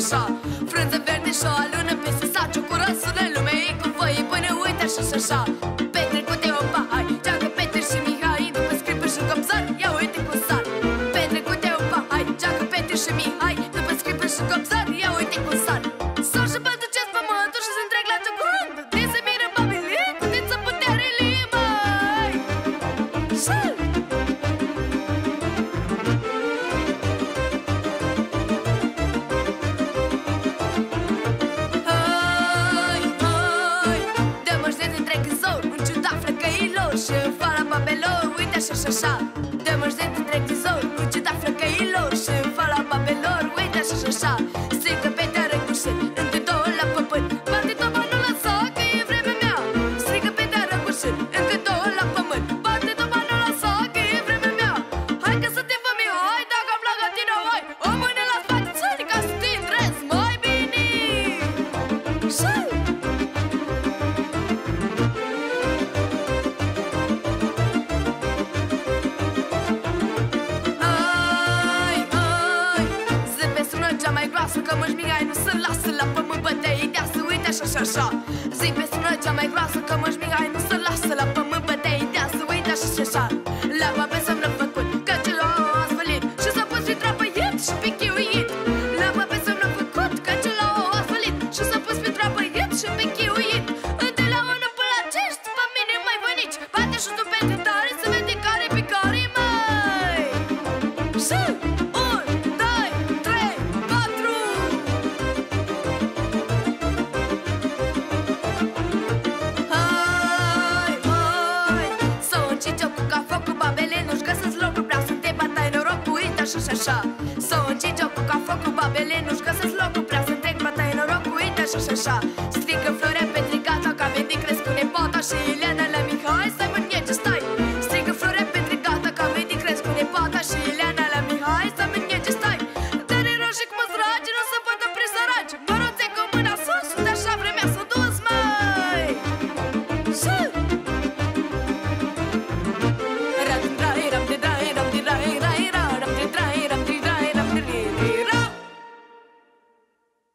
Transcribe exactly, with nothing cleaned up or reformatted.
așa. Frunze verde și o alună peste saci, o cură sună lume, ei cu foie până uite așa și așa. Petrecute o pahai, geacă Peter și Mihai, după scripă și copzar, ia uite cum sar. Petrecute o pahai, geacă Peter și Mihai, după scripă și copzar, ia uite cum sar. Sar și pălducesc pământul și se întreg la ce curând, din se miră babilie, cu dință putere limbai. Sar! Și în fara babelor, uite așa și așa. Dă-mă-și de întreg din zor, nu cita flăcăilor. Și în fara babelor, uite așa și așa. Strigă pe teară cu șer, între două la pământ. Bate toba, nu lăsa, că e vremea mea. Strigă pe teară cu șer, între două la pământ. Bate toba, nu lăsa, că e vremea mea. Hai că să te fămi, hai, dacă am placă tine, hai. O mână la spate, țări, ca să te îndrezi mai bine. Și cea mai groasă, că mă-și migai nu se lasă la pământ, bătei de să uite așa și așa. Zi pe sună cea mai groasă, că mă-și migai nu se lasă la pământ, bătei de să uite așa și așa. La babe să-mi făcut, că ce-l au asfălit și s-a pus și trapăiet și pe chiuit. La babe să-mi făcut, că ce-l au asfălit și s-a pus pe trapăiet și pe chiuit. De la unu până la cinci, după mine mai bunici, bate și tu pe tare să vede care pe care mai. Și așa, așa. Să o încinge-o cu ca focul babele, nu-și găsesc locul.